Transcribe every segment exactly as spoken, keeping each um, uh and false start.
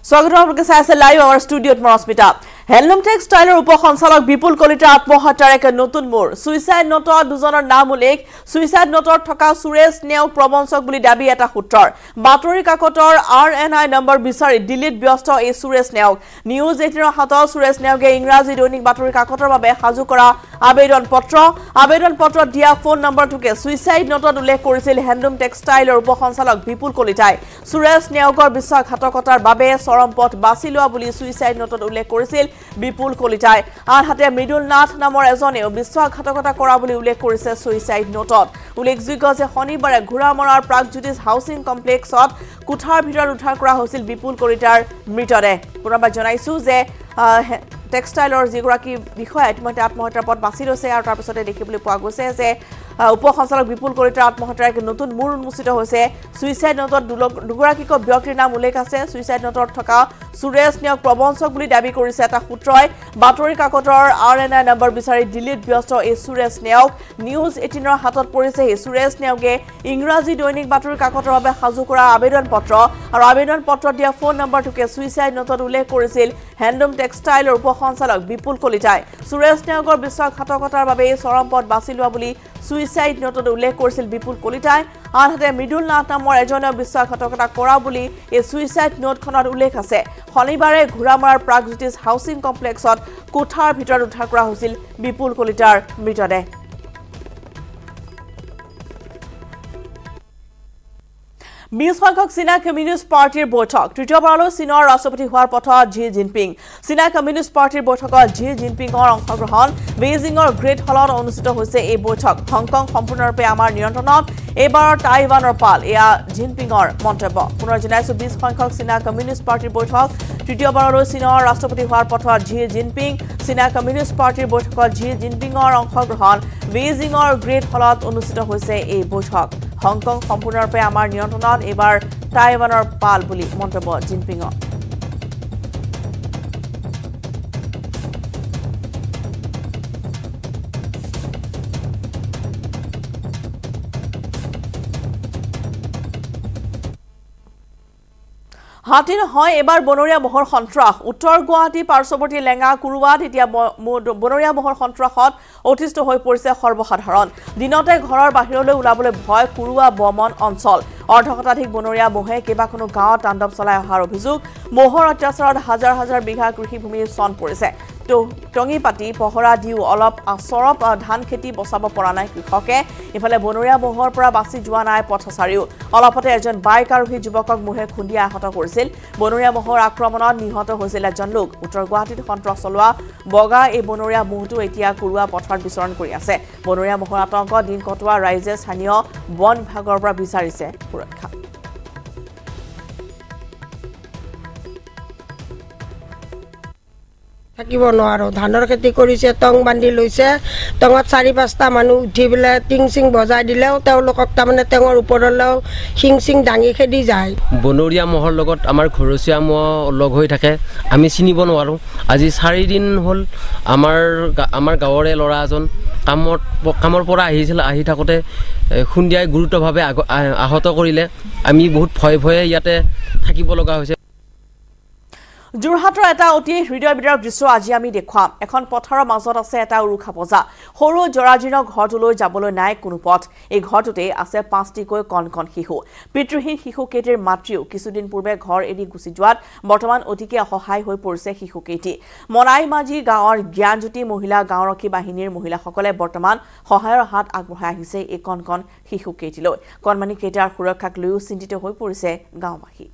স্বাগতম আপোনালোকে চাই আছে লাইভ আৱাৰ ষ্টুডিঅ'ত মৰস্মিতা হেললুম টেক্সটাইলৰ উপ সঞ্চালক বিপুল কলিতাৰ আত্মহত্যাৰ এক নতুন মোৰ সুইসাইড নোটত দুজনৰ নাম উল্লেখ সুইসাইড নোটত থকা সুৰেশ নেওগ প্ৰবঞ্চক বুলি দাবী এটা সূত্ৰৰ বাতৰি কাকতৰ আৰ এন আই নম্বৰ বিচাৰি দিল্লীত ব্যস্ত এই সুৰেশ নেওগ নিউজ এইটিন ৰ হাতত সুৰেশ নেওগে ইংৰাজী দৈনিক বাতৰি কাকতৰ বাবে সাজু কৰা আবেদন পত্ৰ আবেদন পত্ৰত দিয়া ফোন নম্বৰটোকে সুইসাইড নোটত উল্লেখ কৰিছিল হেললুম টেক্সটাইলৰ উপ সঞ্চালক বিপুল কলিতাই সুৰেশ নেওগৰ বিশ্বাসঘাতকতাৰ বাবে চৰম পথ বাছি লোৱা বুলি সুইসাইড নোটত উল্লেখ কৰিছিল বিপুল কলিতাই আনহাতে মৃদুল নাথ নামৰ এজনেও বিশ্বাসঘাতকতা কৰা বুলি উল্লেখ কৰিছে সুইসাইড নোটত উল্লেখযোগ্য যে শনিবাৰে ঘোৰামৰাৰ প্ৰাগজ্যোতিষ হাউচিং কমপ্লেক্সত কোঠাৰ ভিতৰত উদ্ধাৰ কৰা হৈছিল বিপুল কলিতাৰ মৃতদেহ পুনৰবাৰ জনাইছো যে টেক্সটাইলৰ যিগৰাকী বিষয়া ইতিমধ্যে আত্মহত্যাৰ পথ বাছি লৈছে আৰু তাৰপিছতে দেখিবলৈ পোৱা গৈছে যে উপ সঞ্চালক বিপুল কলিতাৰ আত্মহত্যাৰ এক নতুন মূৰ উন্মোচিত হৈছে সুইসাইড নোটত দুগৰাকীক ব্যক্তিৰ নাম উল্লেখ আছে সুইসাইড নোটত থকা সুৰেশ নেওগ প্ৰবঞ্চক বুলি দাবী কৰিছে এটা সূত্ৰই বাতৰি কাকতৰ আৰ এন আই নম্বৰ বিচাৰি দিল্লীত ব্যস্ত এই সুৰেশ নেওগ নিউজ এইটিন ৰ হাতত পৰিছে এই সুৰেশ নেওগে ইংৰাজী দৈনিক বাতৰি কাকতৰ বাবে সাজু কৰা আবেদন পত্ৰ আৰু আবেদন পত্ৰত দিয়া ফোন নম্বৰটোকে সুইসাইড নোটত উল্লেখ কৰিছিল হেললুম টেক্সটাইলৰ উপ সঞ্চালক বিপুল কলিতাই সুৰেশ নেওগৰ বিশ্বাসঘাতকতাৰ বাবে চৰম পথ বাছি লোৱা বুলি সুইসাইড নোটত উল্লেখ কৰিছিল বিপুল কলিতাই আনহাতে মৃদুল নাথ নামৰ এজনেও বিশ্বাসঘাতকতা কৰা বুলি এই সুইসাইড নোটখনত উল্লেখ আছে শনিবাৰে ঘোৰামৰাৰ প্ৰাগজ্যোতিষ হাউচিং কমপ্লেক্সত কোঠাৰ ভিতৰত উদ্ধাৰ কৰা হৈছিল বিপুল কলিতাৰ মৃতদেহ বিশ সংখ্যক চীনা কমিউনিষ্ট পাৰ্টিৰ বৈঠক তৃতীয়বাৰলৈ চীনৰ ৰাষ্ট্ৰপতি হোৱাৰ পথত জি জিনপিং চীনা কমিউনিষ্ট পাৰ্টিৰ বৈঠকত জি জিনপিঙৰ অংশগ্ৰহণ বেইজিঙৰ গ্ৰেট হলত অনুষ্ঠিত হৈছে এই বৈঠক হংকং সম্পূৰ্ণৰূপে আমাৰ নিয়ন্ত্ৰণত এইবাৰৰ টাইৱানৰ পাল এয়া জিনপিঙৰ মন্তব্য পুনৰ জনাইছো বিশ সংখ্যক চীনা কমিউনিষ্ট পাৰ্টিৰ বৈঠক তৃতীয়বাৰলৈ চীনৰ ৰাষ্ট্ৰপতি হোৱাৰ পথত জি জিনপিং চীনা কমিউনিষ্ট পাৰ্টিৰ বৈঠকত জি জিনপিঙৰ অংশগ্ৰহণ বেইজিঙৰ গ্ৰেট হলত অনুষ্ঠিত হৈছে এই বৈঠক হংকং সম্পূৰ্ণৰূপে আমাৰ নিয়ন্ত্ৰণত এইবাৰ টাইৱানৰ পাল বুলি মন্তব্য জিনপিঙৰ হাতী নহয় এবাৰ বনৰীয়া ম'হৰ সন্ত্ৰাস উত্তৰ গুৱাহাটী পাৰ্শ্বৱৰ্তী লেঙা কুৰুৱাত এতিয়া বনৰীয়া ম'হৰ সন্ত্ৰাসত অতিষ্ঠ হৈ পৰিছে সৰ্বসাধাৰণ দিনতে ঘৰৰ বাহিৰলৈ ওলাবলৈ ভয় কুৰুৱা বমন অঞ্চল অৰ্ধশতাধিক বনৰীয়া ম'হে কেইবাখনো গাঁৱত তাণ্ডৱ চলাই অহাৰ অভিযোগ ম'হৰ অত্যাচাৰত হাজাৰ হাজাৰ বিঘা কৃষিভূমিৰ চন পৰিছে টঙি পাতি পহৰা দিও অলপ চৰব ধান খেতি বচাব পৰা নাই কৃষকে ইফালে বনৰীয়া ম'হৰ পৰা বাছি যোৱা নাই পথচাৰীও অলপতে এজন বাইক আৰোহী যুৱকক ম'হে খুন্দিয়া আহত কৰিছিল বনৰীয়া ম'হৰ আক্ৰমণত নিহত হৈছিল এজন লোক উত্তৰ গুৱাহাটীত সন্ত্ৰাস চলোৱা বগা এই বনৰীয়া ম'হটো এতিয়া কুৰুৱা পথাৰত বিচৰণ কৰি আছে বনৰীয়া ম'হৰ আতংক দিন কটোৱা ৰাইজে স্থানীয় বন বিভাগৰ পৰা বিচাৰিছে সুৰক্ষা থাকিব নোৱাৰো ধানৰ খেতি কৰিছে টং বান্ধি লৈছে টঙত চাৰি পাঁচটা মানুহ উঠি পেলাই টিং চিং বজাই দিলেও তেওঁলোকক তাৰমানে টেঙৰ ওপৰলৈও শিং চিং দাঙি খেদি যায় বনৰীয়া ম'হৰ লগত আমাৰ ঘৰচীয়া ম'হ লগ হৈ থাকে আমি চিনিব নোৱাৰোঁ আজি চাৰিদিন হ'ল আমাৰ আমাৰ গাঁৱৰে ল'ৰা এজন কামত কামৰ পৰা আহিছিল আহি থাকোঁতে খুন্দিয়াই গুৰুত্বভাৱে আহত কৰিলে আমি বহুত ভয়ে ভয়ে ইয়াতে থাকিব লগা হৈছে যোৰহাটৰ এটা অতি হৃদয় বিদাৰক দৃশ্য আজি আমি দেখুৱাম এখন পথাৰৰ মাজত আছে এটা উৰুখা বজা সৰু জৰাজীৰ্ণ ঘৰটোলৈ যাবলৈ নাই কোনো পথ এই ঘৰটোতে আছে পাঁচটিকৈ কণ কণ শিশু পিতৃহীন শিশুকেইটিৰ মাতৃও কিছুদিন পূৰ্বে ঘৰ এৰি গুচি যোৱাত বৰ্তমান অতিকে অসহায় হৈ পৰিছে শিশুকেইটি মনাইমাজি গাঁৱৰ জ্ঞানজ্যোতি মহিলা গাঁওৰক্ষী বাহিনীৰ মহিলাসকলে বৰ্তমান সহায়ৰ হাত আগবঢ়াই আহিছে এই কণ কণ শিশুকেইটিলৈ কণমানি কেইটাৰ সুৰক্ষাক লৈও চিন্তিত হৈ পৰিছে গাঁওবাসী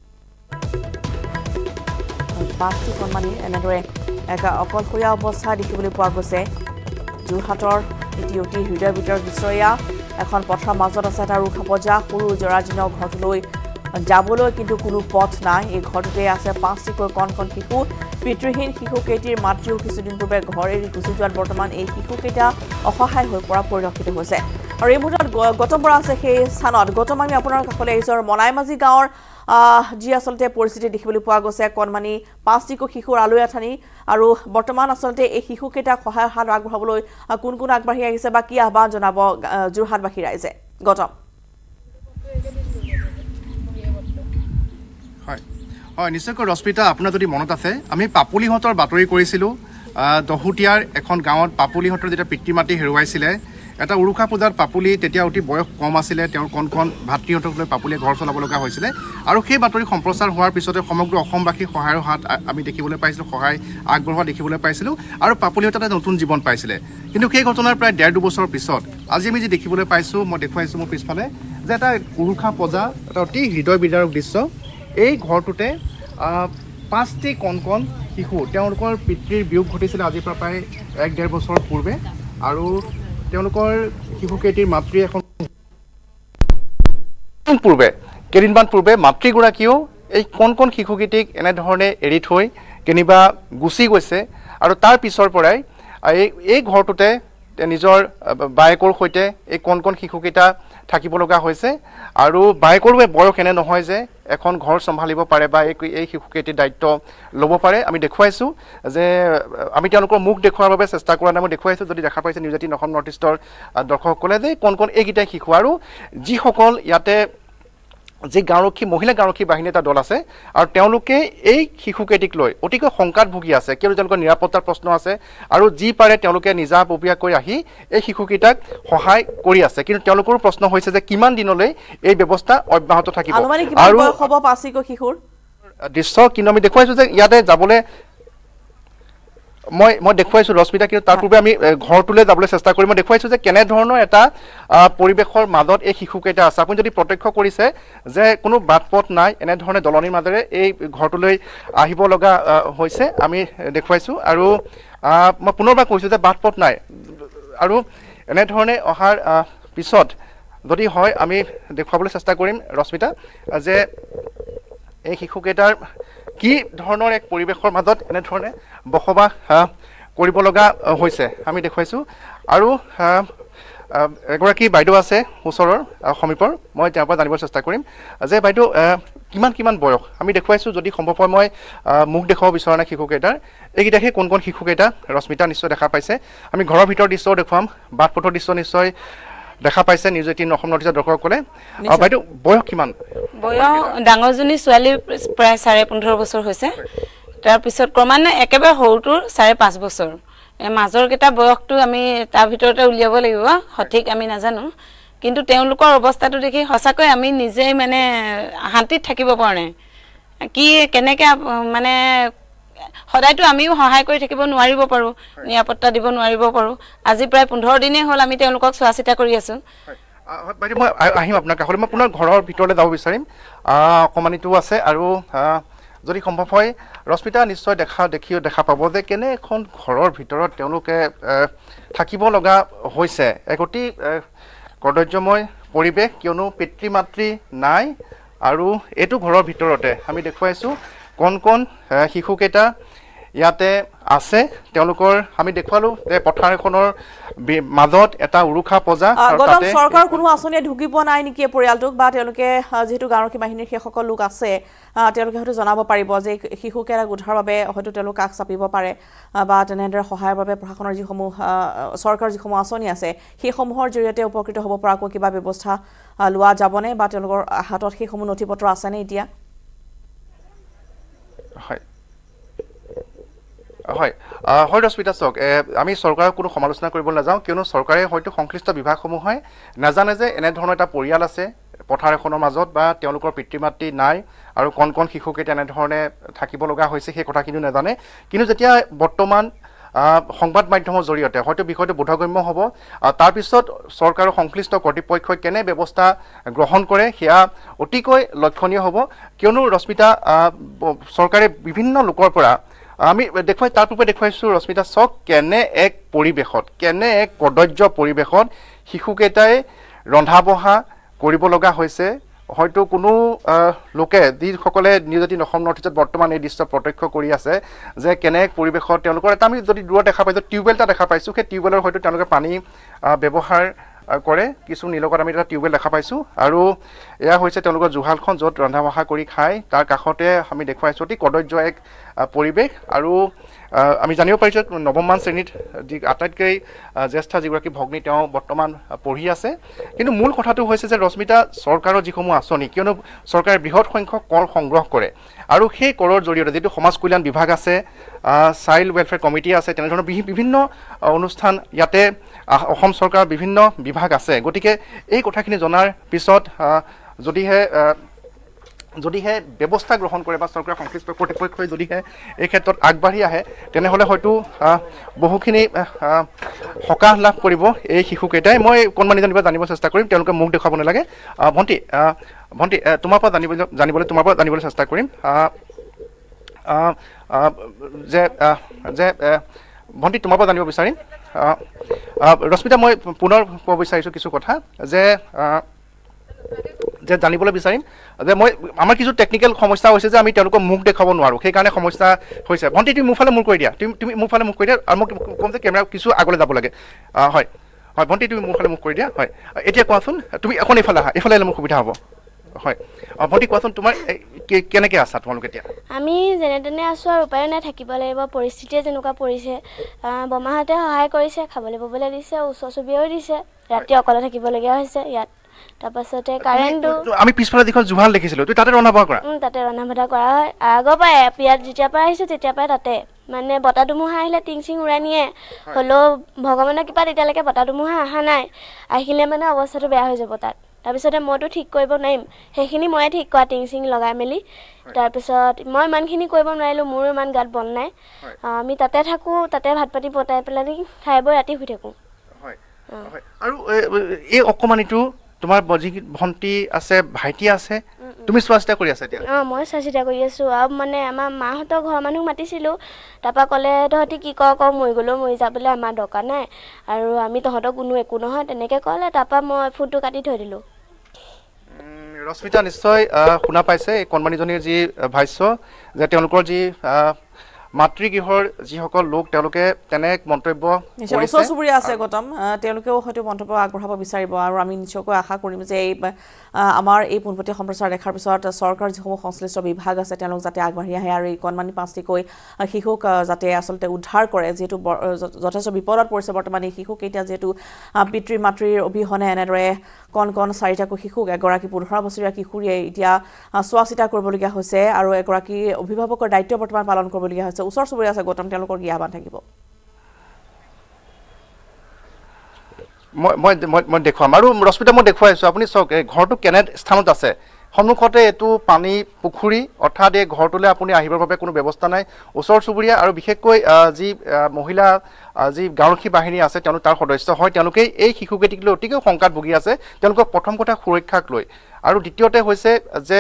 পাঁচটি কণমানিৰ এনেদৰে এক অকলশৰীয়া অৱস্থা দেখিবলৈ পোৱা গৈছে যোৰহাটৰ এটি অতি হৃদয় বিদাৰক দৃশ্য এয়া এখন পথাৰৰ মাজত আছে এটা উৰুখা বজা সৰু জৰাজীৰ্ণ ঘৰটোলৈ যাবলৈ কিন্তু কোনো পথ নাই এই ঘৰটোতে আছে পাঁচটিকৈ কণ কণ শিশু পিতৃহীন শিশুকেইটিৰ মাতৃও কিছুদিন পূৰ্বে ঘৰ এৰি গুচি যোৱাত বৰ্তমান এই শিশুকেইটা অসহায় হৈ পৰা পৰিলক্ষিত হৈছে আৰু এই মুহূৰ্তত গৌতম বৰা আছে সেই স্থানত গৌতম আমি আপোনাৰ কাষলৈ আহিছোঁ মনাইমাজি গাঁৱৰ যি আসলতে পৰিস্থিতি দেখিবলৈ পোৱা গৈছে কণমানি পাঁচটিকৈ শিশুৰ আলৈ আঠানি আৰু বৰ্তমান আসলতে এই শিশুকেইটাক সহায়ৰ হাত আগবঢ়াবলৈ কোন কোন আগবাঢ়ি আহিছে বা কি আহ্বান জনাব যোৰহাটবাসী ৰাইজে গৌতম হয় নিশ্চয়কৈ ৰশ্মিতা আপোনাৰ যদি মনত আছে আমি পাপুলিহঁতৰ বাতৰি কৰিছিলোঁ দহুতীয়াৰ এখন গাঁৱত পাপুলিহঁতৰ যেতিয়া পিতৃ মাতৃ হেৰুৱাইছিলে এটা উৰুকা পূজাত পাপুলি তেতিয়া অতি বয়স কম আছিলে তেওঁৰ কণ কণ ভাতৃহঁতক লৈ পাপুলিয়ে ঘৰ চলাব লগা হৈছিলে আৰু সেই বাতৰি সম্প্ৰচাৰ হোৱাৰ পিছতে সমগ্ৰ অসমবাসী সহায়ৰ হাত আমি দেখিবলৈ পাইছিলোঁ সহায় আগবঢ়োৱা দেখিবলৈ পাইছিলোঁ আৰু পাপুলিহঁতে এটা নতুন জীৱন পাইছিলে কিন্তু সেই ঘটনাৰ প্ৰায় ডেৰ দুবছৰ পিছত আজি আমি যি দেখিবলৈ পাইছোঁ মই দেখুৱাইছোঁ মোৰ পিছফালে যে এটা উৰুকা পূজা এটা অতি হৃদয় বিদাৰক দৃশ্য এই ঘৰটোতে পাঁচটি কণ কণ শিশু তেওঁলোকৰ পিতৃৰ বিয়োগ ঘটিছিলে আজিৰ পৰা প্ৰায় এক ডেৰ বছৰ পূৰ্বে আৰু তেওঁলোকৰ শিশুকেইটিৰ মাতৃ এখন পূৰ্বে কেইদিনমান পূৰ্বে মাতৃগৰাকীয়েও এই কণ কণ শিশুকেইটিক এনেধৰণে এৰি থৈ কেনিবা গুচি গৈছে আৰু তাৰ পিছৰ পৰাই এই এই ঘৰটোতে নিজৰ বায়েকৰ সৈতে এই কণ কণ শিশুকেইটা থাকিব লগা হৈছে আৰু বায়েকৰো বয়স এনে নহয় যে এখন ঘৰ চম্ভালিব পাৰে বা এই এই শিশুকেইটিৰ দায়িত্ব ল'ব পাৰে আমি দেখুৱাইছোঁ যে আমি তেওঁলোকৰ মুখ দেখুৱাৰ বাবে চেষ্টা কৰা নাই মই দেখুৱাইছোঁ যদি দেখা পাইছে নিউজ এইটিন অসম নৰ্থ ইষ্টৰ দৰ্শকসকলে যে কণ কণ এইকেইটাই শিশু আৰু যিসকল ইয়াতে যি গাঁওৰক্ষী মহিলা গাঁওৰক্ষী বাহিনী এটা দল আছে আৰু তেওঁলোকে এই শিশুকেইটিক লৈ অতিকৈ শংকাত ভুগি আছে কিয়নো তেওঁলোকৰ নিৰাপত্তাৰ প্ৰশ্ন আছে আৰু যি পাৰে তেওঁলোকে নিজাববীয়াকৈ আহি এই শিশুকেইটাক সহায় কৰি আছে কিন্তু তেওঁলোকৰো প্ৰশ্ন হৈছে যে কিমান দিনলৈ এই ব্যৱস্থা অব্যাহত থাকিব আৰু দৃশ্য কিন্তু আমি দেখুৱাইছোঁ যে ইয়াতে যাবলৈ মই মই দেখুৱাইছোঁ ৰশ্মিতা কিন্তু তাৰ পূৰ্বে আমি ঘৰটোলৈ যাবলৈ চেষ্টা কৰি মই দেখুৱাইছোঁ যে কেনেধৰণৰ এটা পৰিৱেশৰ মাজত এই শিশুকেইটা আছে আপুনি যদি প্ৰত্যক্ষ কৰিছে যে কোনো বাট পথ নাই এনেধৰণে দলনিৰ মাজেৰে এই ঘৰটোলৈ আহিব লগা হৈছে আমি দেখুৱাইছোঁ আৰু মই পুনৰবাৰ কৈছোঁ যে বাট পথ নাই আৰু এনেধৰণে অহাৰ পিছত যদি হয় আমি দেখুৱাবলৈ চেষ্টা কৰিম ৰশ্মিতা যে এই শিশুকেইটাৰ কি ধৰণৰ এক পৰিৱেশৰ মাজত এনেধৰণে বসবাস কৰিব লগা হৈছে আমি দেখুৱাইছোঁ আৰু এগৰাকী বাইদেউ আছে ওচৰৰ সমীপৰ মই তেওঁৰ পৰা জানিবলৈ চেষ্টা কৰিম যে বাইদেউ কিমান কিমান বয়স আমি দেখুৱাইছোঁ যদি সম্ভৱ হয় মই মুখ দেখুৱাব বিচৰা নাই শিশুকেইটাৰ এইকেইটা সেই কোন কোন শিশুকেইটা ৰশ্মিতা নিশ্চয় দেখা পাইছে আমি ঘৰৰ ভিতৰৰ দৃশ্যও দেখুৱাম বাট পথৰ দৃশ্য নিশ্চয় দেখা পাইছে নিউজ এইটিন অসম নৰ্থ ইষ্টৰ দৰ্শকসকলে বাইদেউ বয়স কিমান বয়স ডাঙৰজনী ছোৱালী প্ৰায় চাৰে পোন্ধৰ বছৰ হৈছে তাৰপিছত ক্ৰমান্বয়ে একেবাৰে সৰুটোৰ চাৰে পাঁচ বছৰ মাজৰ কেইটা বয়সটো আমি তাৰ ভিতৰতে উলিয়াব লাগিব সঠিক আমি নাজানো কিন্তু তেওঁলোকৰ অৱস্থাটো দেখি সঁচাকৈ আমি নিজেই মানে শান্তিত থাকিব পৰা নাই কি কেনেকৈ মানে সদায়তো আমিও সহায় কৰি থাকিব নোৱাৰিব পাৰোঁ নিৰাপত্তা দিব নোৱাৰিব পাৰোঁ আজি প্ৰায় পোন্ধৰ দিনেই হ'ল আমি তেওঁলোকক চোৱা চিতা কৰি আছোঁ বাইদেউ মই আহিম আপোনাৰ কাষলৈ মই পুনৰ ঘৰৰ ভিতৰলৈ যাব বিচাৰিম অকণমানিটো আছে আৰু যদি সম্ভৱ হয় ৰশ্মিতা নিশ্চয় দেখা দেখিও দেখা পাব যে কেনে এখন ঘৰৰ ভিতৰত তেওঁলোকে থাকিব লগা হৈছে এক অতি কৰ্তব্যময় পৰিৱেশ কিয়নো পিতৃ মাতৃ নাই আৰু এইটো ঘৰৰ ভিতৰতে আমি দেখুৱাইছোঁ কণ কণ শিশুকেইটা ইয়াতে আছে তেওঁলোকৰ আমি দেখুৱালোঁ যে পথাৰ এখনৰ মাজত এটা উৰুকা পূজা চৰকাৰৰ কোনো আঁচনিয়ে ঢুকি পোৱা নাই নেকি পৰিয়ালটোক বা তেওঁলোকে যিহেতু গাঁওৰক্ষী বাহিনীৰ সেইসকল লোক আছে তেওঁলোকে হয়তো জনাব পাৰিব যে শিশুকেইটাক উদ্ধাৰৰ বাবে হয়তো তেওঁলোক কাষ চাপিব পাৰে বা তেনেদৰে সহায়ৰ বাবে প্ৰশাসনৰ যিসমূহ চৰকাৰৰ যিসমূহ আঁচনি আছে সেইসমূহৰ জৰিয়তে উপকৃত হ'ব পৰাকৈ কিবা ব্যৱস্থা লোৱা যাবনে বা তেওঁলোকৰ হাতত সেইসমূহ নথি পত্ৰ আছেনে এতিয়া হয় হয় হয় ৰশ্মিতা চাওক আমি চৰকাৰক কোনো সমালোচনা কৰিবলৈ নাযাওঁ কিয়নো চৰকাৰে হয়তো সংশ্লিষ্ট বিভাগসমূহে নাজানে যে এনেধৰণৰ এটা পৰিয়াল আছে পথাৰ এখনৰ মাজত বা তেওঁলোকৰ পিতৃ মাতৃ নাই আৰু কণ কণ শিশুকেইটা এনেধৰণে থাকিব লগা হৈছে সেই কথাখিনি নাজানে কিন্তু যেতিয়া বৰ্তমান সংবাদ মাধ্যমৰ জৰিয়তে হয়তো বিষয়টো বোধগম্য হ'ব তাৰপিছত চৰকাৰৰ সংশ্লিষ্ট কৰ্তৃপক্ষই কেনে ব্যৱস্থা গ্ৰহণ কৰে সেয়া অতিকৈ লক্ষণীয় হ'ব কিয়নো ৰশ্মিতা চৰকাৰে বিভিন্ন লোকৰ পৰা আমি দেখুৱাই তাৰ পূৰ্বে দেখুৱাইছোঁ ৰশ্মিতা চক কেনে এক পৰিৱেশত কেনে এক কদৰ্য পৰিৱেশত শিশুকেইটাই ৰন্ধা বঢ়া কৰিব লগা হৈছে হয়তো কোনো লোকে যিসকলে নিউজ এইটিন অসম নৰ্থ ইষ্টত বৰ্তমান এই দৃশ্য প্ৰত্যক্ষ কৰি আছে যে কেনে এক পৰিৱেশত তেওঁলোকৰ এটা আমি যদি দূৰত দেখা পাইছোঁ টিউবৱেল এটা দেখা পাইছোঁ সেই টিউবৱেলৰ হয়তো তেওঁলোকে পানী ব্যৱহাৰ কৰে কিছু নিলগত আমি এটা টিউবৱেল দেখা পাইছোঁ আৰু এয়া হৈছে তেওঁলোকৰ জুহালখন য'ত ৰন্ধা বঢ়া কৰি খায় তাৰ কাষতে আমি দেখুৱাইছোঁ অতি কদৰ্য এক পৰিৱেশ আৰু আমি জানিব পাৰিছোঁ নৱমমান শ্ৰেণীত যি আটাইতকৈ জ্যেষ্ঠ যিগৰাকী ভগ্নী তেওঁ বৰ্তমান পঢ়ি আছে কিন্তু মূল কথাটো হৈছে যে ৰশ্মিতা চৰকাৰৰ যিসমূহ আঁচনি কিয়নো চৰকাৰে বৃহৎ সংখ্যক কৰ সংগ্ৰহ কৰে আৰু সেই কৰৰ জৰিয়তে যিটো সমাজ কল্যাণ বিভাগ আছে চাইল্ড ৱেলফেয়াৰ কমিটি আছে তেনেধৰণৰ বিভিন্ন অনুষ্ঠান ইয়াতে অসম চৰকাৰৰ বিভিন্ন বিভাগ আছে গতিকে এই কথাখিনি জনাৰ পিছত যদিহে যদিহে ব্যৱস্থা গ্ৰহণ কৰে বা চৰকাৰৰ সংশ্লিষ্ট কৰ্তৃপক্ষই যদিহে এই ক্ষেত্ৰত আগবাঢ়ি আহে তেনেহ'লে হয়তো বহুখিনি সকাহ লাভ কৰিব এই শিশুকেইটাই মই অকণমান জানিব জানিব চেষ্টা কৰিম তেওঁলোকে মুখ দেখুৱাব নালাগে ভণ্টি ভণ্টি তোমাৰ পৰা জানিব জানিবলৈ তোমাৰ পৰা জানিবলৈ চেষ্টা কৰিম যে যে ভণ্টি তোমাৰ পৰা জানিব বিচাৰিম ৰশ্মিতা মই পুনৰ ক'ব বিচাৰিছোঁ কিছু কথা যে যে জানিবলৈ বিচাৰিম যে মই আমাৰ কিছু টেকনিকেল সমস্যা হৈছে যে আমি তেওঁলোকক মুখ দেখাব নোৱাৰোঁ সেইকাৰণে সমস্যা হৈছে ভণ্টি তুমি মোৰফালে মুখ কৰি দিয়া তুমি তুমি মোৰফালে মুখ কৰি দিয়া আৰু মোক ক'ম যে কেমেৰা কিছু আগলৈ যাব লাগে হয় হয় ভণ্টি তুমি মোৰফালে মুখ কৰি দিয়া হয় এতিয়া কোৱাচোন তুমি এখন এইফালে আহা এইফালে আহিলে মোৰ সুবিধা হ'ব হয় ভণ্টি কোৱাচোন তোমাৰ কেনেকৈ আছা তোমালোক এতিয়া আমি যেনে তেনে আছোঁ আৰু উপায় নাই থাকিব লাগিব পৰিস্থিতিয়ে যেনেকুৱা পৰিছে বমাহঁতে সহায় কৰিছে খাবলৈ ববলৈ দিছে ওচৰ চুবুৰীয়াও দিছে ৰাতি অকলে থাকিবলগীয়া হৈছে ইয়াত তাৰপাছতে কাৰেণ্টটো আমি পিছফালে যিখন জুহাল দেখিছিলোঁ তুমি তাতে ৰন্ধা বঢ়া কৰা তাতে ৰন্ধা বঢ়া কৰা হয় আগৰ পৰাই ইয়াত যেতিয়াৰ পৰা আহিছোঁ তেতিয়াৰ পৰাই তাতে মানে বতাহ ধুমুহা আহিলে টিং চিং উৰাই নিয়ে হ'লেও ভগৱানৰ কৃপাত এতিয়ালৈকে বতাহ ধুমুহা অহা নাই আহিলে মানে অৱস্থাটো বেয়া হৈ যাব তাত তাৰপিছতে মইতো ঠিক কৰিব নোৱাৰিম সেইখিনি ময়ে ঠিক কৰা টিং চিং লগাই মেলি তাৰপিছত মই ইমানখিনি কৰিব নোৱাৰিলোঁ মোৰো ইমান গাত বল নাই আমি তাতে থাকোঁ তাতে ভাত পাতি পতাই পেলাই খাই বৈ ৰাতি শুই থাকোঁ আৰু এই অকণমানিটো তোমাৰ যি ভণ্টি আছে ভাইটি আছে তুমি চোৱা চিতা কৰি আছা এতিয়া অঁ মই চোৱা চিতা কৰি আছোঁ আৰু মানে আমাৰ মাহঁতৰ ঘৰৰ মানুহ মাতিছিলোঁ তাৰপৰা ক'লে তহঁতি কি কৰ কৰ মৰি গ'লেও মৰি যাবলৈ আমাৰ দৰকাৰ নাই আৰু আমি তহঁতৰ কোনো একো নহয় তেনেকৈ ক'লে তাৰপৰা মই ফোনটো কাটি থৈ দিলোঁ ৰশ্মিতা নিশ্চয় শুনা পাইছে এই কণমানিজনীৰ যি ভাষ্য যে তেওঁলোকৰ যি মাতৃগৃহৰ যিসকল লোক তেওঁলোকে তেনে মন্তব্য ওচৰ চুবুৰীয়া আছে গৌতম তেওঁলোকেও হয়তো মন্তব্য আগবঢ়াব বিচাৰিব আৰু আমি নিশ্চয়কৈ আশা কৰিম যে এই আমাৰ এই পোনপটীয়া সম্প্ৰচাৰ দেখাৰ পিছত চৰকাৰৰ যিসমূহ সংশ্লিষ্ট বিভাগ আছে তেওঁলোক যাতে আগবাঢ়ি আহে আৰু এই কণমানি পাঁচটিকৈ শিশুক যাতে আচলতে উদ্ধাৰ কৰে যিহেতু যথেষ্ট বিপদত পৰিছে বৰ্তমান এই শিশুকেইটা যিহেতু পিতৃ মাতৃৰ অবিহনে এনেদৰে কণ কণ চাৰিটাকৈ শিশুক এগৰাকী পোন্ধৰ বছৰীয়া কিশোৰীয়ে এতিয়া চোৱা চিতা কৰিবলগীয়া হৈছে আৰু এগৰাকী অভিভাৱকৰ দায়িত্ব বৰ্তমান পালন কৰিবলগীয়া হৈছে ওচৰ চুবুৰীয়া আছে গৌতম তেওঁলোকৰ কি আহ্বান থাকিব মই মই মই দেখুৱাম আৰু ৰশ্মিতা মই দেখুৱাইছোঁ আপুনি চাওক এই ঘৰটো কেনে স্থানত আছে সন্মুখতে এইটো পানী পুখুৰী অৰ্থাৎ এই ঘৰটোলৈ আপুনি আহিবৰ বাবে কোনো ব্যৱস্থা নাই ওচৰ চুবুৰীয়া আৰু বিশেষকৈ যি মহিলা যি গাঁওৰক্ষী বাহিনী আছে তেওঁলোক তাৰ সদস্য হয় তেওঁলোকে এই শিশুকেইটিক লৈ অতিকৈ শংকাত ভুগি আছে তেওঁলোকক প্ৰথম কথা সুৰক্ষাক লৈ আৰু দ্বিতীয়তে হৈছে যে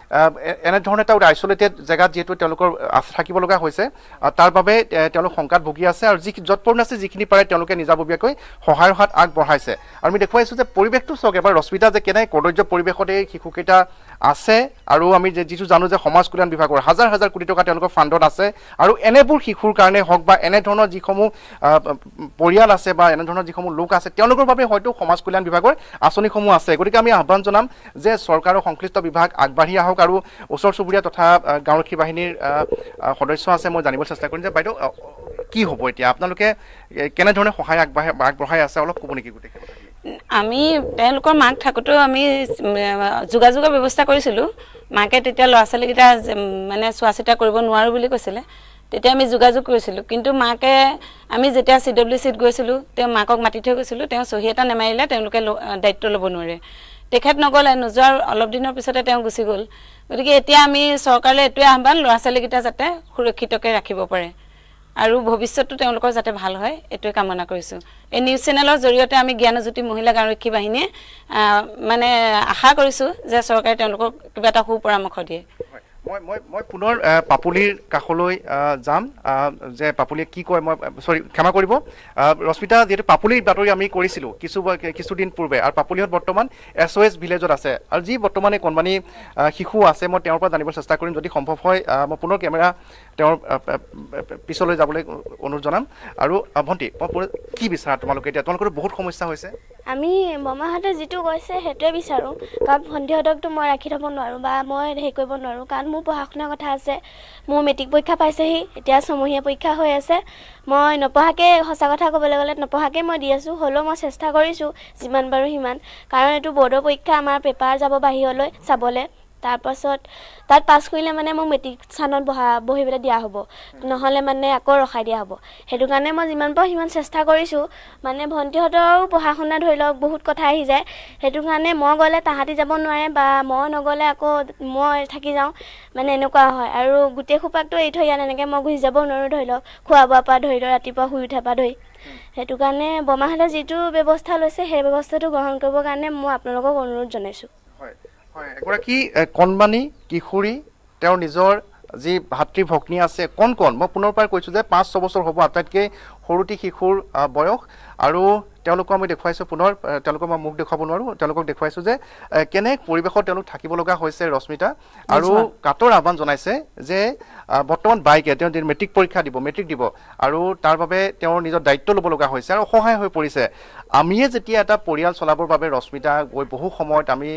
এনেধৰণে এটা আইচলেটেড জেগাত যিহেতু তেওঁলোকৰ থাকিব লগা হৈছে তাৰ বাবে তেওঁলোক শংকাত ভুগি আছে আৰু যি যৎপূৰ্ণ আছে যিখিনি পাৰে তেওঁলোকে নিজাববীয়াকৈ সহায়ৰ হাত আগবঢ়াইছে আৰু আমি দেখুৱাইছোঁ যে পৰিৱেশটো চাওক এবাৰ ৰশ্মিতা যে কেনে কদৰ্য পৰিৱেশত এই শিশুকেইটা আছে আৰু আমি যিটো জানো যে সমাজ কল্যাণ বিভাগৰ হাজাৰ হাজাৰ কোটি টকা তেওঁলোকৰ ফাণ্ডত আছে আৰু এনেবোৰ শিশুৰ কাৰণে হওক বা এনেধৰণৰ যিসমূহ পৰিয়াল আছে বা এনেধৰণৰ যিসমূহ লোক আছে তেওঁলোকৰ বাবে হয়তো সমাজ কল্যাণ বিভাগৰ আঁচনিসমূহ আছে গতিকে আমি আহ্বান জনাম যে চৰকাৰৰ সংশ্লিষ্ট বিভাগ আগবাঢ়ি আহক আৰু ওচৰ চুবুৰীয়া তথা গাঁওৰক্ষী বাহিনীৰ সদস্য আছে মই জানিবলৈ চেষ্টা কৰিম যে বাইদেউ কি হ'ব এতিয়া আপোনালোকে কেনেধৰণে সহায় আগবঢ়াই আগবঢ়াই আছে অলপ ক'ব নেকি গোটেই আমি তেওঁলোকৰ মাক থাকোঁতেও আমি যোগাযোগৰ ব্যৱস্থা কৰিছিলোঁ মাকে তেতিয়া ল'ৰা ছোৱালীকেইটা মানে চোৱা চিতা কৰিব নোৱাৰোঁ বুলি কৈছিলে তেতিয়া আমি যোগাযোগ কৰিছিলোঁ কিন্তু মাকে আমি যেতিয়া চি ডব্লিউ চিত গৈছিলোঁ তেওঁ মাকক মাতি থৈ গৈছিলোঁ তেওঁ চহী এটা নেমাৰিলে তেওঁলোকে দায়িত্ব ল'ব নোৱাৰে তেখেত নগ'লে নোযোৱাৰ অলপ দিনৰ পিছতে তেওঁ গুচি গ'ল গতিকে এতিয়া আমি চৰকাৰলৈ এইটোৱে আহ্বান ল'ৰা ছোৱালীকেইটা যাতে সুৰক্ষিতকৈ ৰাখিব পাৰে আৰু ভৱিষ্যতটো তেওঁলোকৰ যাতে ভাল হয় এইটোৱে কামনা কৰিছোঁ এই নিউজ চেনেলৰ জৰিয়তে আমি জ্ঞানজ্যোতি মহিলা গাঁওৰক্ষী বাহিনীয়ে মানে আশা কৰিছোঁ যে চৰকাৰে তেওঁলোকক কিবা এটা সু পৰামৰ্শ দিয়ে মই মই মই পুনৰ পাপুলিৰ কাষলৈ যাম যে পাপুলিয়ে কি কয় মই চৰি ক্ষমা কৰিব ৰশ্মিতা যিহেতু পাপুলিৰ বাতৰি আমি কৰিছিলোঁ কিছু কিছুদিন পূৰ্বে আৰু পাপুলিহঁত বৰ্তমান এছ অ' এছ ভিলেজত আছে আৰু যি বৰ্তমানে কণমানি শিশু আছে মই তেওঁৰ পৰা জানিবলৈ চেষ্টা কৰিম যদি সম্ভৱ হয় মই পুনৰ কেমেৰা তেওঁৰ পিছলৈ যাবলৈ অনুৰোধ জনাম আৰু ভণ্টি মই কি বিচাৰা তোমালোকে এতিয়া তোমালোকৰ বহুত সমস্যা হৈছে আমি মামাহঁতে যিটো কৈছে সেইটোৱে বিচাৰোঁ কাৰণ ভণ্টিহঁতকতো মই ৰাখি থ'ব নোৱাৰোঁ বা মই হেৰি কৰিব নোৱাৰোঁ কাৰণ মোৰ পঢ়া শুনাৰ কথা আছে মোৰ মেট্ৰিক পৰীক্ষা পাইছেহি এতিয়া ছমহীয়া পৰীক্ষা হৈ আছে মই নপঢ়াকৈ সঁচা কথা ক'বলৈ গ'লে নপঢ়াকৈ মই দি আছোঁ হ'লেও মই চেষ্টা কৰিছোঁ যিমান পাৰোঁ সিমান কাৰণ এইটো বৰ্ডৰ পৰীক্ষা আমাৰ পেপাৰ যাব বাহিৰলৈ চাবলৈ তাৰপাছত তাত পাছ কৰিলে মানে মোক মেট্ৰিক স্থানত বহা বহিবলৈ দিয়া হ'ব নহ'লে মানে আকৌ ৰখাই দিয়া হ'ব সেইটো কাৰণে মই যিমান পাৰোঁ সিমান চেষ্টা কৰিছোঁ মানে ভণ্টিহঁতৰো পঢ়া শুনা ধৰি লওক বহুত কথা আহি যায় সেইটো কাৰণে মই গ'লে তাহাঁতি যাব নোৱাৰে বা মই নগ'লে আকৌ মই থাকি যাওঁ মানে এনেকুৱা হয় আৰু গোটেই খোপাকটো এৰি থৈ ইয়াত এনেকৈ মই গুচি যাব নোৱাৰোঁ ধৰি লওক খোৱা বোৱাৰ পৰা ধৰি লওক ৰাতিপুৱা শুই উঠাৰ পৰা ধৰি সেইটো কাৰণে বৰমাহঁতে যিটো ব্যৱস্থা লৈছে সেই ব্যৱস্থাটো গ্ৰহণ কৰিবৰ কাৰণে মই আপোনালোকক অনুৰোধ জনাইছোঁ হয় এগৰাকী কণমানি কিশোৰী তেওঁৰ নিজৰ যি ভাতৃ ভগ্নী আছে কণ কণ মই পুনৰ পৰা কৈছোঁ যে পাঁচ ছবছৰ হ'ব আটাইতকৈ সৰুটি শিশুৰ বয়স আৰু তেওঁলোকক আমি দেখুৱাইছোঁ পুনৰ তেওঁলোকক মই মুখ দেখুৱাব নোৱাৰোঁ তেওঁলোকক দেখুৱাইছোঁ যে কেনে পৰিৱেশত তেওঁলোক থাকিব লগা হৈছে ৰশ্মিতা আৰু কাটৰ আহ্বান জনাইছে যে বৰ্তমান বাইকে তেওঁ মেট্ৰিক পৰীক্ষা দিব মেট্ৰিক দিব আৰু তাৰ বাবে তেওঁৰ নিজৰ দায়িত্ব ল'ব লগা হৈছে আৰু অসহায় হৈ পৰিছে আমিয়ে যেতিয়া এটা পৰিয়াল চলাবৰ বাবে ৰশ্মিতা গৈ বহু সময়ত আমি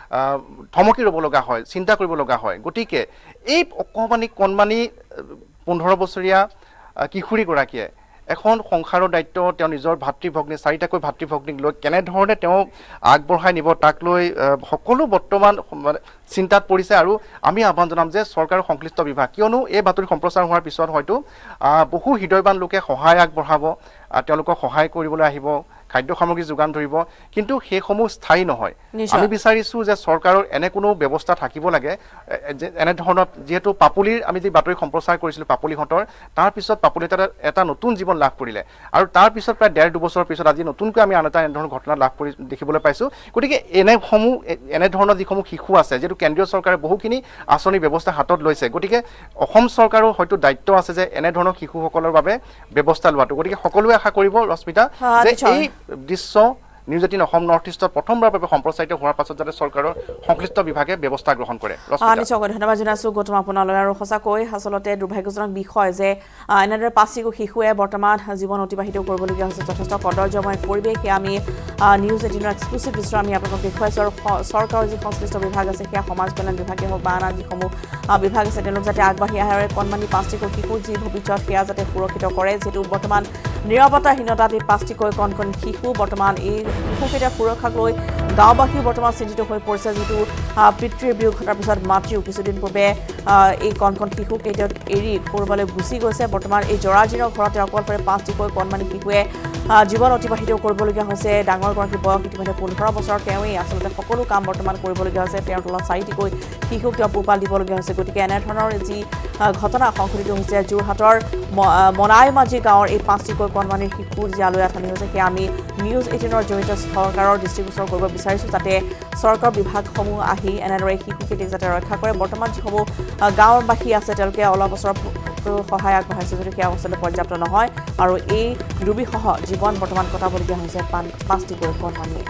থমকি ৰ'ব লগা হয় চিন্তা কৰিব লগা হয় গতিকে এই অকণমানি কণমানি পোন্ধৰ বছৰীয়া কিশোৰীগৰাকীয়ে এখন সংসাৰৰ দায়িত্ব তেওঁ নিজৰ ভাতৃ ভগ্নী চাৰিটাকৈ ভাতৃ ভগ্নীক লৈ কেনেধৰণে তেওঁ আগবঢ়াই নিব তাক লৈ সকলো বৰ্তমান চিন্তাত পৰিছে আৰু আমি আহ্বান জনাম যে চৰকাৰৰ সংশ্লিষ্ট বিভাগ কিয়নো এই বাতৰি সম্প্ৰচাৰ হোৱাৰ পিছত হয়তো বহু হৃদয়বান লোকে সহায় আগবঢ়াব তেওঁলোকক সহায় কৰিবলৈ আহিব খাদ্য সামগ্ৰী যোগান ধৰিব কিন্তু সেইসমূহ স্থায়ী নহয় আমি বিচাৰিছোঁ যে চৰকাৰৰ এনে কোনো ব্যৱস্থা থাকিব লাগে এনেধৰণৰ যিহেতু পাপুলিৰ আমি যি বাতৰি সম্প্ৰচাৰ কৰিছিলোঁ পাপুলিহঁতৰ তাৰপিছত পাপুলি এটা এটা নতুন জীৱন লাভ কৰিলে আৰু তাৰপিছত প্ৰায় ডেৰ দুবছৰৰ পিছত আজি নতুনকৈ আমি আন এটা এনেধৰণৰ ঘটনা লাভ কৰি দেখিবলৈ পাইছোঁ গতিকে এনেসমূহ এনেধৰণৰ যিসমূহ শিশু আছে যিহেতু কেন্দ্ৰীয় চৰকাৰে বহুখিনি আঁচনি ব্যৱস্থা হাতত লৈছে গতিকে অসম চৰকাৰৰ হয়তো দায়িত্ব আছে যে এনেধৰণৰ শিশুসকলৰ বাবে ব্যৱস্থা লোৱাটো গতিকে সকলোৱে আশা কৰিব ৰশ্মিতা যে এই দৃশ্য নিউজ এইটিন অসম নৰ্থ ইষ্টত প্ৰথমবাৰৰ বাবে সম্প্ৰচাৰিত হোৱাৰ পাছত যাতে চৰকাৰৰ সংশ্লিষ্ট বিভাগে ব্যৱস্থা গ্ৰহণ কৰে নিশ্চয়কৈ ধন্যবাদ জনাইছোঁ গৌতম আপোনালৈ আৰু সঁচাকৈ আচলতে দুৰ্ভাগ্যজনক বিষয় যে এনেদৰে পাঁচটিকো শিশুৱে বৰ্তমান জীৱন অতিবাহিত কৰিবলগীয়া হৈছে যথেষ্ট কদৰ্যময় পৰিৱেশ সেয়া আমি নিউজ এইটিনৰ এক্সক্লুচিভ দৃশ্য আমি আপোনালোকক দেখুৱাইছোঁ আৰু চৰকাৰৰ যি সংশ্লিষ্ট বিভাগ আছে সেয়া সমাজ কল্যাণ বিভাগে হওক বা আন যিসমূহ বিভাগ আছে তেওঁলোক যাতে আগবাঢ়ি আহে আৰু কণমানি পাঁচটিকো শিশুৰ যি ভৱিষ্যত সেয়া যাতে সুৰক্ষিত কৰে যিহেতু বৰ্তমান নিৰাপত্তাহীনতাত এই পাঁচটিকৈ কণ কণ শিশু বৰ্তমান এই শিশুকেইটাৰ সুৰক্ষাক লৈ গাঁওবাসীও বৰ্তমান চিন্তিত হৈ পৰিছে যিটো পিতৃৰ বিয়োগ ঘটাৰ পিছত মাতৃও কিছুদিন পূৰ্বে এই কণ কণ শিশুকেইটাক এৰি ক'ৰবালৈ গুচি গৈছে বৰ্তমান এই জৰাজীৰ্ণ ঘৰতে অকলশৰে পাঁচটিকৈ কণমানি শিশুৱে জীৱন অতিবাহিত কৰিবলগীয়া হৈছে ডাঙৰগৰাকী বয়স ইতিমধ্যে পোন্ধৰ বছৰ তেওঁৱেই আচলতে সকলো কাম বৰ্তমান কৰিবলগীয়া হৈছে তেওঁৰ তলত চাৰিটিকৈ শিশুক তেওঁ পোহপাল দিবলগীয়া হৈছে গতিকে এনেধৰণৰ যি ঘটনা সংঘটিত হৈছে যোৰহাটৰ মনাইমাঝি গাঁৱৰ এই পাঁচটিকৈ কণমানি শিশুৰ যি আলৈ আথানি হৈছে সেয়া আমি নিউজ এইটিনৰ জৰিয়তে চৰকাৰৰ দৃষ্টিগোচৰ কৰিব বিচাৰিছোঁ যাতে চৰকাৰ বিভাগসমূহ আহি এনেদৰে শিশুকেইটিক যাতে ৰক্ষা কৰে বৰ্তমান যিসমূহ গাঁওবাসী আছে তেওঁলোকে অলপ বছৰ সহায় আগবঢ়াইছে যদি সেয়া আচলতে পৰ্যাপ্ত নহয় আৰু এই দুৰ্বিসহ জীৱন বৰ্তমান কটাবলগীয়া হৈছে পাঁচটিকৈ কণমানিয়ে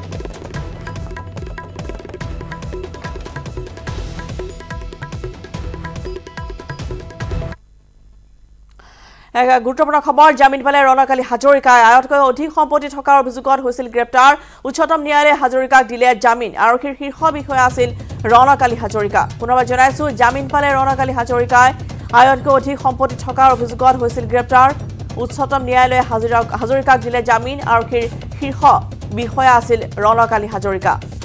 গুৰুত্বপূৰ্ণ খবৰ জামিন পালে ৰণকালী হাজৰিকা আয়তকৈ অধিক সম্পত্তি থকাৰ অভিযোগত হৈছিল গ্ৰেপ্তাৰ উচ্চতম ন্যায়ালয়ে হাজৰিকাক দিলে জামিন আৰক্ষীৰ শীৰ্ষ বিষয়া আছিল ৰণকালী হাজৰিকা পুনৰবাৰ জনাইছোঁ জামিন পালে ৰণকালী হাজৰিকাই আয়তকৈ অধিক সম্পত্তি থকাৰ অভিযোগত হৈছিল গ্ৰেপ্তাৰ উচ্চতম ন্যায়ালয়ে হাজৰিকাক দিলে জামিন আৰক্ষীৰ শীৰ্ষ বিষয়া আছিল ৰণকালী হাজৰিকা